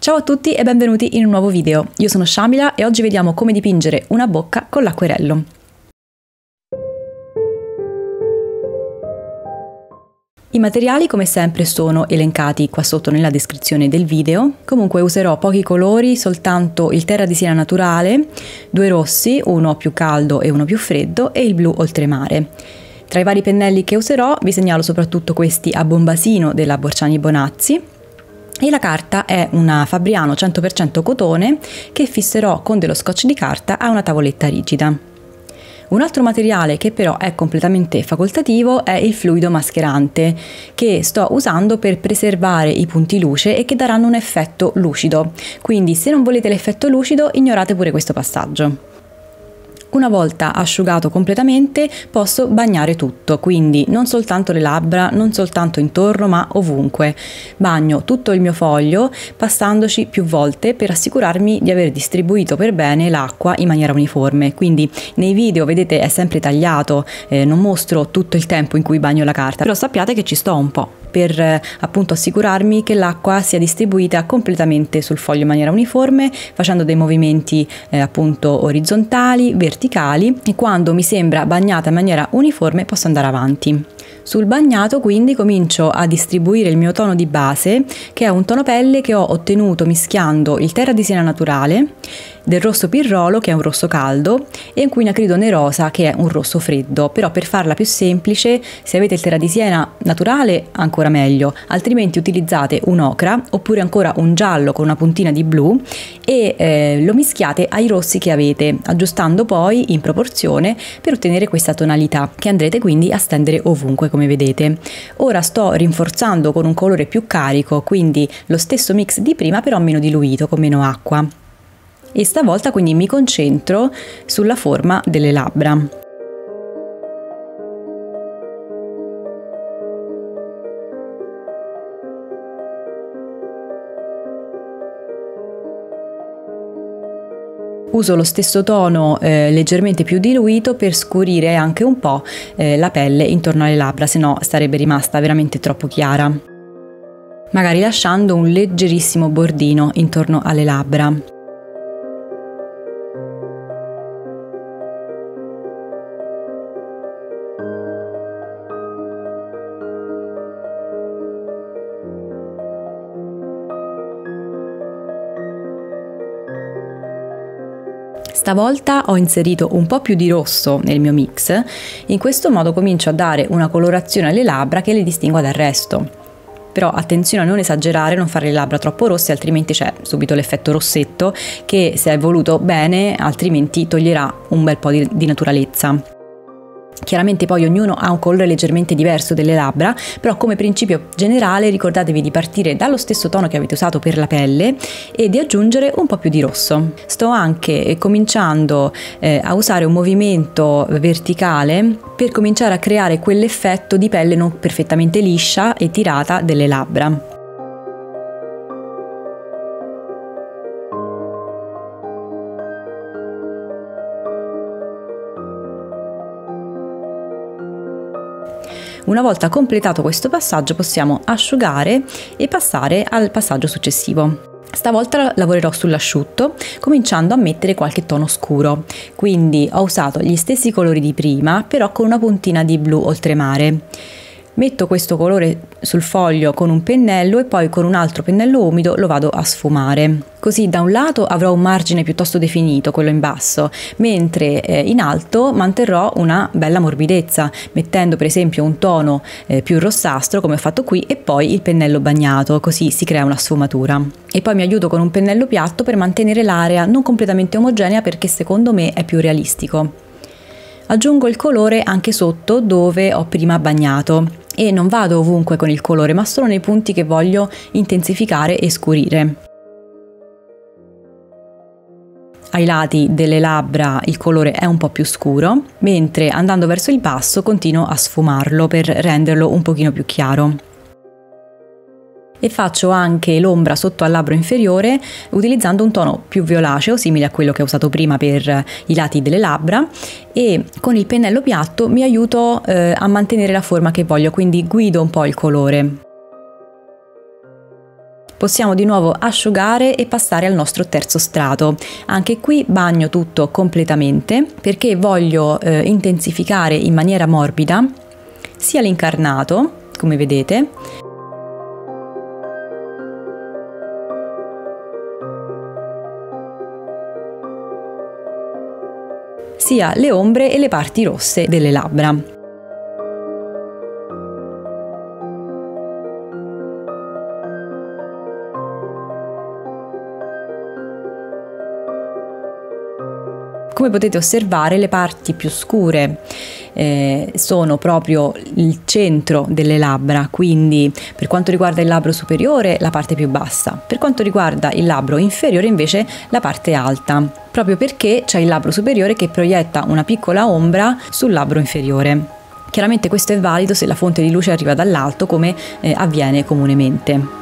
Ciao a tutti e benvenuti in un nuovo video. Io sono Shamila e oggi vediamo come dipingere una bocca con l'acquerello. I materiali come sempre sono elencati qua sotto nella descrizione del video. Comunque userò pochi colori, soltanto il terra di siena naturale, due rossi, uno più caldo e uno più freddo e il blu oltremare. Tra i vari pennelli che userò vi segnalo soprattutto questi a bombasino della Borciani Bonazzi. E la carta è una Fabriano 100% cotone che fisserò con dello scotch di carta a una tavoletta rigida. Un altro materiale che però è completamente facoltativo è il fluido mascherante che sto usando per preservare i punti luce e che daranno un effetto lucido, quindi se non volete l'effetto lucido ignorate pure questo passaggio. Una volta asciugato completamente posso bagnare tutto, quindi non soltanto le labbra, non soltanto intorno ma ovunque. Bagno tutto il mio foglio passandoci più volte per assicurarmi di aver distribuito per bene l'acqua in maniera uniforme. Quindi nei video vedete è sempre tagliato, non mostro tutto il tempo in cui bagno la carta, però sappiate che ci sto un po' per appunto assicurarmi che l'acqua sia distribuita completamente sul foglio in maniera uniforme, facendo dei movimenti appunto orizzontali, verticali, e quando mi sembra bagnata in maniera uniforme posso andare avanti. Sul bagnato quindi comincio a distribuire il mio tono di base, che è un tono pelle che ho ottenuto mischiando il terra di siena naturale, del rosso pirrolo che è un rosso caldo e un quinacridone rosa che è un rosso freddo. Però per farla più semplice, se avete il terra di siena naturale ancora meglio, altrimenti utilizzate un ocra oppure ancora un giallo con una puntina di blu e lo mischiate ai rossi che avete, aggiustando poi in proporzione per ottenere questa tonalità che andrete quindi a stendere ovunque come vedete. Ora sto rinforzando con un colore più carico, quindi lo stesso mix di prima però meno diluito, con meno acqua. E stavolta quindi mi concentro sulla forma delle labbra. Uso lo stesso tono leggermente più diluito per scurire anche un po' la pelle intorno alle labbra, se no sarebbe rimasta veramente troppo chiara. Magari lasciando un leggerissimo bordino intorno alle labbra. Stavolta ho inserito un po' più di rosso nel mio mix, in questo modo comincio a dare una colorazione alle labbra che le distingua dal resto. Però attenzione a non esagerare, non fare le labbra troppo rosse, altrimenti c'è subito l'effetto rossetto che, se è voluto bene, altrimenti toglierà un bel po' di naturalezza. Chiaramente poi ognuno ha un colore leggermente diverso delle labbra, però come principio generale ricordatevi di partire dallo stesso tono che avete usato per la pelle e di aggiungere un po' più di rosso. Sto anche cominciando a usare un movimento verticale per cominciare a creare quell'effetto di pelle non perfettamente liscia e tirata delle labbra. Una volta completato questo passaggio possiamo asciugare e passare al passaggio successivo. Stavolta lavorerò sull'asciutto, cominciando a mettere qualche tono scuro, quindi ho usato gli stessi colori di prima, però con una puntina di blu oltremare. Metto questo colore sul foglio con un pennello e poi con un altro pennello umido lo vado a sfumare. Così da un lato avrò un margine piuttosto definito, quello in basso, mentre in alto manterrò una bella morbidezza, mettendo per esempio un tono più rossastro come ho fatto qui e poi il pennello bagnato, così si crea una sfumatura. E poi mi aiuto con un pennello piatto per mantenere l'area non completamente omogenea, perché secondo me è più realistico. Aggiungo il colore anche sotto dove ho prima bagnato e non vado ovunque con il colore, ma solo nei punti che voglio intensificare e scurire. Ai lati delle labbra il colore è un po' più scuro, mentre andando verso il basso continuo a sfumarlo per renderlo un pochino più chiaro. e faccio anche l'ombra sotto al labbro inferiore utilizzando un tono più violaceo simile a quello che ho usato prima per i lati delle labbra, e con il pennello piatto mi aiuto a mantenere la forma che voglio, quindi guido un po' il colore. Possiamo di nuovo asciugare e passare al nostro terzo strato. Anche qui bagno tutto completamente perché voglio intensificare in maniera morbida sia l'incarnato, come vedete, sia le ombre e le parti rosse delle labbra. Come potete osservare, le parti più scure sono proprio il centro delle labbra, quindi per quanto riguarda il labbro superiore la parte più bassa, per quanto riguarda il labbro inferiore invece la parte alta, proprio perché c'è il labbro superiore che proietta una piccola ombra sul labbro inferiore. Chiaramente questo è valido se la fonte di luce arriva dall'alto, come avviene comunemente.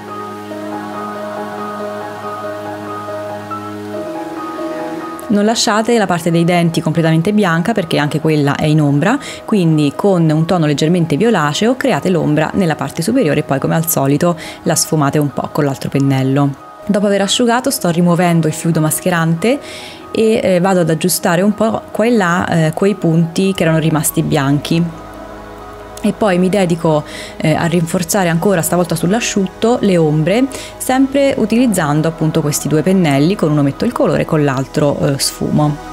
Non lasciate la parte dei denti completamente bianca perché anche quella è in ombra, quindi con un tono leggermente violaceo create l'ombra nella parte superiore e poi, come al solito, la sfumate un po' con l'altro pennello. Dopo aver asciugato sto rimuovendo il fluido mascherante e vado ad aggiustare un po' qua e là quei punti che erano rimasti bianchi. E poi mi dedico a rinforzare ancora, stavolta sull'asciutto, le ombre, sempre utilizzando appunto questi due pennelli, con uno metto il colore e con l'altro sfumo.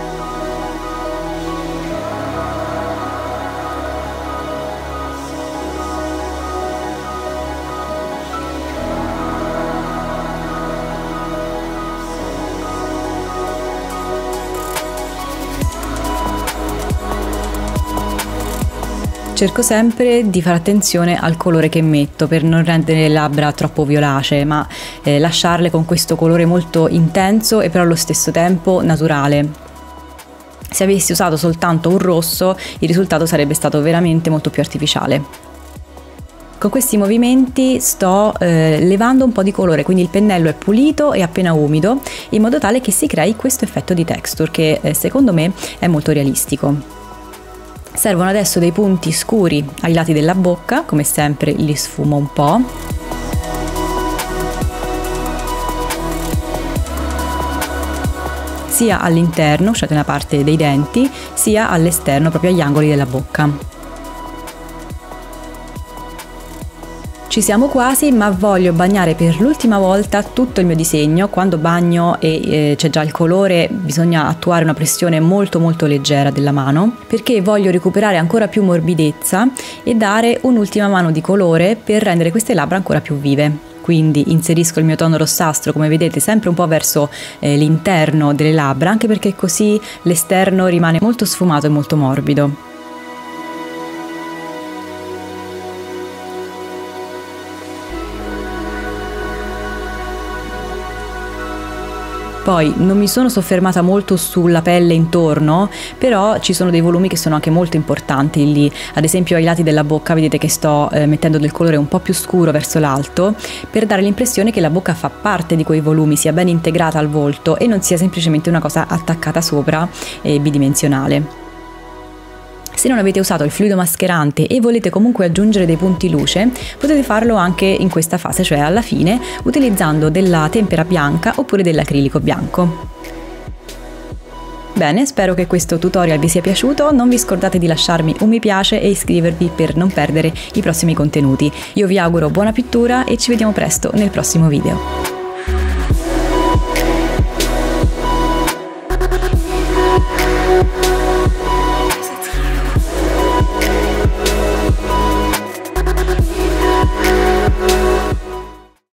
Cerco sempre di fare attenzione al colore che metto per non rendere le labbra troppo violacee, ma lasciarle con questo colore molto intenso e però allo stesso tempo naturale. Se avessi usato soltanto un rosso, il risultato sarebbe stato veramente molto più artificiale. Con questi movimenti sto levando un po' di colore, quindi il pennello è pulito e appena umido, in modo tale che si crei questo effetto di texture che secondo me è molto realistico. Servono adesso dei punti scuri ai lati della bocca, come sempre li sfumo un po'. Sia all'interno, cioè nella parte dei denti, sia all'esterno, proprio agli angoli della bocca. Ci siamo quasi, ma voglio bagnare per l'ultima volta tutto il mio disegno. Quando bagno e c'è già il colore, bisogna attuare una pressione molto leggera della mano, perché voglio recuperare ancora più morbidezza e dare un'ultima mano di colore per rendere queste labbra ancora più vive. Quindi inserisco il mio tono rossastro, come vedete, sempre un po' verso l'interno delle labbra, anche perché così l'esterno rimane molto sfumato e molto morbido. Poi non mi sono soffermata molto sulla pelle intorno, però ci sono dei volumi che sono anche molto importanti lì. Ad esempio ai lati della bocca vedete che sto mettendo del colore un po' più scuro verso l'alto, per dare l'impressione che la bocca fa parte di quei volumi, sia ben integrata al volto e non sia semplicemente una cosa attaccata sopra e bidimensionale. Se non avete usato il fluido mascherante e volete comunque aggiungere dei punti luce, potete farlo anche in questa fase, cioè alla fine, utilizzando della tempera bianca oppure dell'acrilico bianco. Bene, spero che questo tutorial vi sia piaciuto, non vi scordate di lasciarmi un mi piace e iscrivervi per non perdere i prossimi contenuti. Io vi auguro buona pittura e ci vediamo presto nel prossimo video.